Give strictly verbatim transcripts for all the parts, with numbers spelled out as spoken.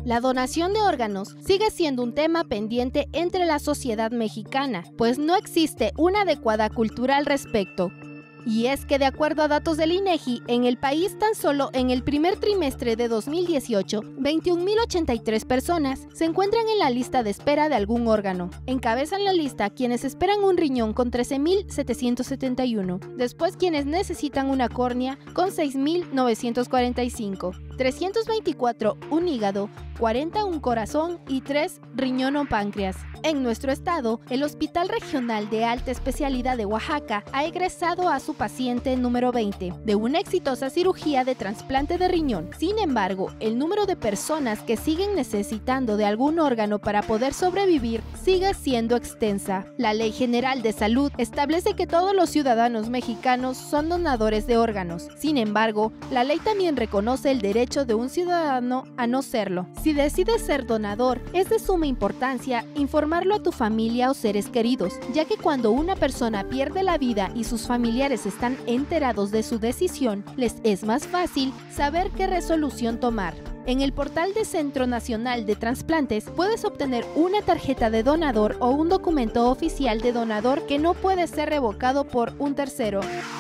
La donación de órganos sigue siendo un tema pendiente entre la sociedad mexicana, pues no existe una adecuada cultura al respecto. Y es que de acuerdo a datos del INEGI, en el país tan solo en el primer trimestre de dos mil dieciocho, veintiún mil ochenta y tres personas se encuentran en la lista de espera de algún órgano. Encabezan la lista quienes esperan un riñón con trece mil setecientos setenta y uno, después quienes necesitan una córnea con seis mil novecientos cuarenta y cinco, trescientos veinticuatro un hígado, cuarenta un corazón y tres riñón o páncreas. En nuestro estado, el Hospital Regional de Alta Especialidad de Oaxaca ha egresado a su paciente número veinte de una exitosa cirugía de trasplante de riñón. Sin embargo, el número de personas que siguen necesitando de algún órgano para poder sobrevivir sigue siendo extensa. La Ley General de Salud establece que todos los ciudadanos mexicanos son donadores de órganos. Sin embargo, la ley también reconoce el derecho de un ciudadano a no serlo. Si decides ser donador, es de suma importancia informarlo a tu familia o seres queridos, ya que cuando una persona pierde la vida y sus familiares están enterados de su decisión, les es más fácil saber qué resolución tomar. En el portal de Centro Nacional de Trasplantes puedes obtener una tarjeta de donador o un documento oficial de donador que no puede ser revocado por un tercero.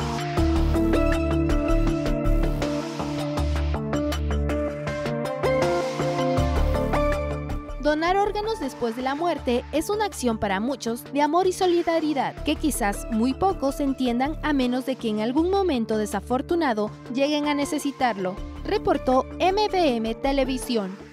Donar órganos después de la muerte es una acción para muchos de amor y solidaridad que quizás muy pocos entiendan a menos de que en algún momento desafortunado lleguen a necesitarlo, reportó M V M Televisión.